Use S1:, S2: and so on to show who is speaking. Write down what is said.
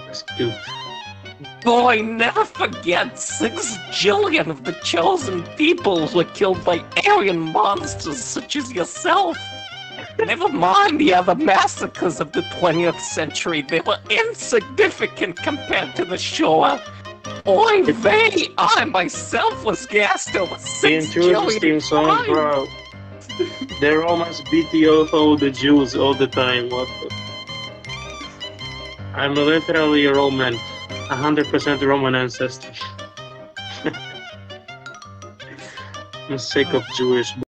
S1: That's cute.
S2: Boy, never forget 6 jillion of the chosen people were killed by alien monsters such as yourself. Never mind the other massacres of the 20th century, they were insignificant compared to the Shoah. Oy vey, I myself was gassed over
S1: The
S2: 6
S1: Intrusos
S2: jillion
S1: theme song,
S2: times.
S1: bro. The Romans beat the UFO the Jews all the time. What the... I'm literally a Roman. 100% Roman ancestry. I'm sick of Jewish